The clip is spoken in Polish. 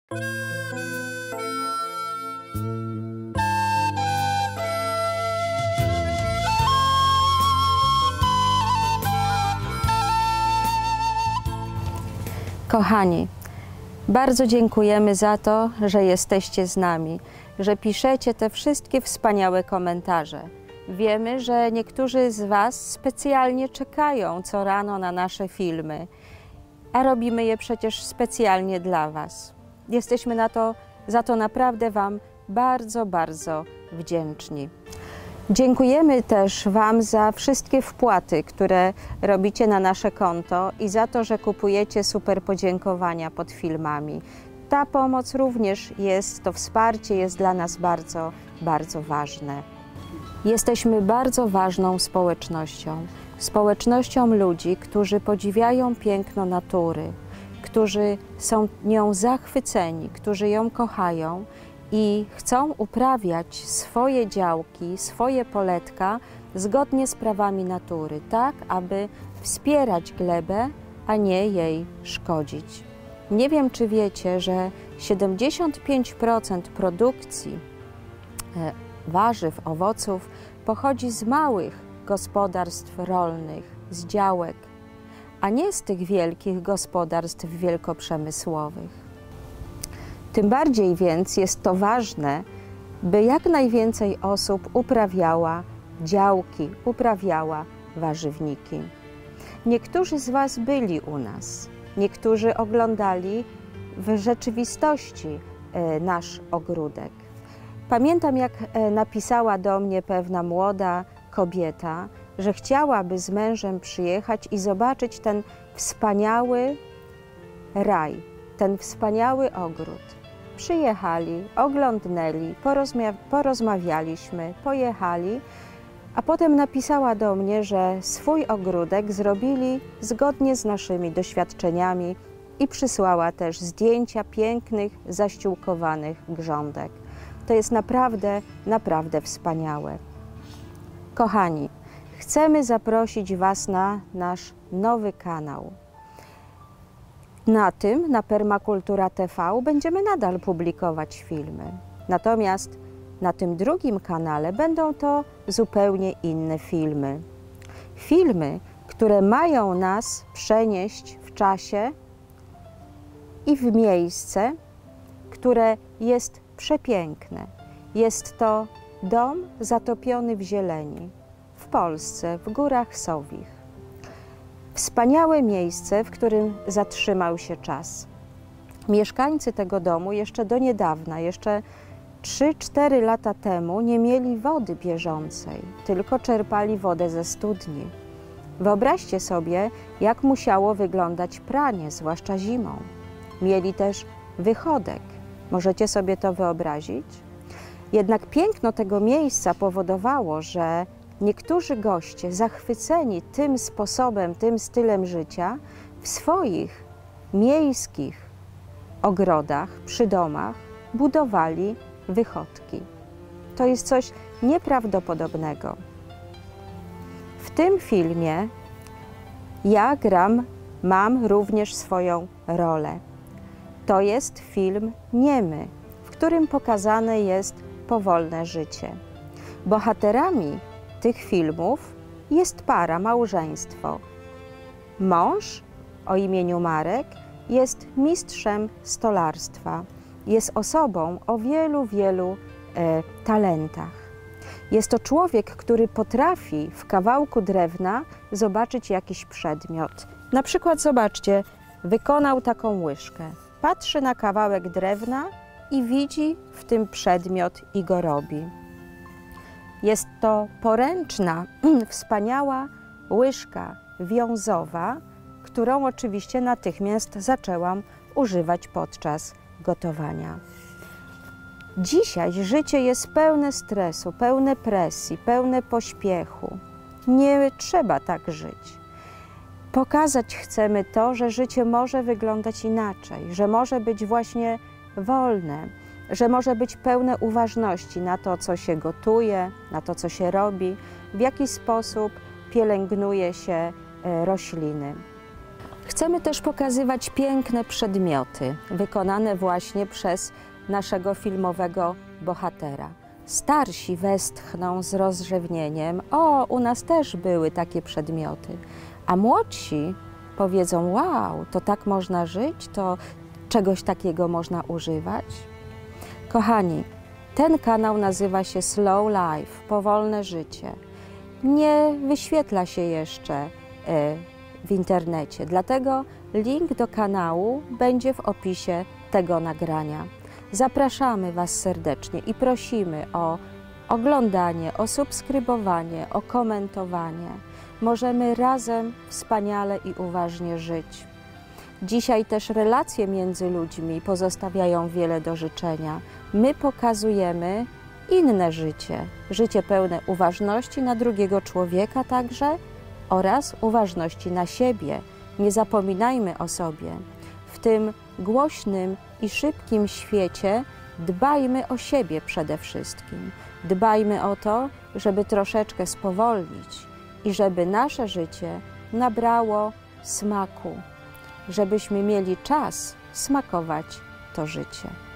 Kochani, bardzo dziękujemy za to, że jesteście z nami, że piszecie te wszystkie wspaniałe komentarze. Wiemy, że niektórzy z Was specjalnie czekają co rano na nasze filmy, a robimy je przecież specjalnie dla Was. Jesteśmy za to naprawdę Wam bardzo, bardzo wdzięczni. Dziękujemy też Wam za wszystkie wpłaty, które robicie na nasze konto i za to, że kupujecie super podziękowania pod filmami. Ta pomoc również to wsparcie jest dla nas bardzo, bardzo ważne. Jesteśmy bardzo ważną społecznością ludzi, którzy podziwiają piękno natury, którzy są nią zachwyceni, którzy ją kochają i chcą uprawiać swoje działki, swoje poletka zgodnie z prawami natury, tak aby wspierać glebę, a nie jej szkodzić. Nie wiem, czy wiecie, że 75% produkcji warzyw, owoców pochodzi z małych gospodarstw rolnych, z działek, a nie z tych wielkich gospodarstw wielkoprzemysłowych. Tym bardziej więc jest to ważne, by jak najwięcej osób uprawiała działki, uprawiała warzywniki. Niektórzy z Was byli u nas, niektórzy oglądali w rzeczywistości nasz ogródek. Pamiętam, jak napisała do mnie pewna młoda kobieta, że chciałaby z mężem przyjechać i zobaczyć ten wspaniały raj, ten wspaniały ogród. Przyjechali, oglądnęli, porozmawialiśmy, pojechali, a potem napisała do mnie, że swój ogródek zrobili zgodnie z naszymi doświadczeniami i przysłała też zdjęcia pięknych, zaściółkowanych grządek. To jest naprawdę, naprawdę wspaniałe. Kochani, chcemy zaprosić Was na nasz nowy kanał. Na Permakultura TV będziemy nadal publikować filmy. Natomiast na tym drugim kanale będą to zupełnie inne filmy. Filmy, które mają nas przenieść w czasie i w miejsce, które jest przepiękne. Jest to dom zatopiony w zieleni, w Polsce, w Górach Sowich. Wspaniałe miejsce, w którym zatrzymał się czas. Mieszkańcy tego domu jeszcze do niedawna, jeszcze 3-4 lata temu nie mieli wody bieżącej, tylko czerpali wodę ze studni. Wyobraźcie sobie, jak musiało wyglądać pranie, zwłaszcza zimą. Mieli też wychodek. Możecie sobie to wyobrazić? Jednak piękno tego miejsca powodowało, że niektórzy goście zachwyceni tym sposobem, tym stylem życia w swoich miejskich ogrodach, przy domach budowali wychodki. To jest coś nieprawdopodobnego. W tym filmie ja mam również swoją rolę. To jest film niemy, w którym pokazane jest powolne życie. Bohaterami tych filmów jest para, małżeństwo. Mąż o imieniu Marek jest mistrzem stolarstwa. Jest osobą o wielu, wielu talentach. Jest to człowiek, który potrafi w kawałku drewna zobaczyć jakiś przedmiot. Na przykład zobaczcie, wykonał taką łyżkę. Patrzy na kawałek drewna i widzi w tym przedmiot i go robi. Jest to poręczna, wspaniała łyżka wiązowa, którą oczywiście natychmiast zaczęłam używać podczas gotowania. Dzisiaj życie jest pełne stresu, pełne presji, pełne pośpiechu. Nie trzeba tak żyć. Pokazać chcemy to, że życie może wyglądać inaczej, że może być właśnie wolne, że może być pełne uważności na to, co się gotuje, na to, co się robi, w jaki sposób pielęgnuje się rośliny. Chcemy też pokazywać piękne przedmioty, wykonane właśnie przez naszego filmowego bohatera. Starsi westchną z rozrzewnieniem: o, u nas też były takie przedmioty. A młodsi powiedzą: wow, to tak można żyć, to czegoś takiego można używać. Kochani, ten kanał nazywa się Slow Life, powolne życie. Nie wyświetla się jeszcze w internecie, dlatego link do kanału będzie w opisie tego nagrania. Zapraszamy Was serdecznie i prosimy o oglądanie, o subskrybowanie, o komentowanie. Możemy razem wspaniale i uważnie żyć. Dzisiaj też relacje między ludźmi pozostawiają wiele do życzenia. My pokazujemy inne życie, życie pełne uważności na drugiego człowieka także oraz uważności na siebie. Nie zapominajmy o sobie. W tym głośnym i szybkim świecie dbajmy o siebie przede wszystkim. Dbajmy o to, żeby troszeczkę spowolnić i żeby nasze życie nabrało smaku, żebyśmy mieli czas smakować to życie.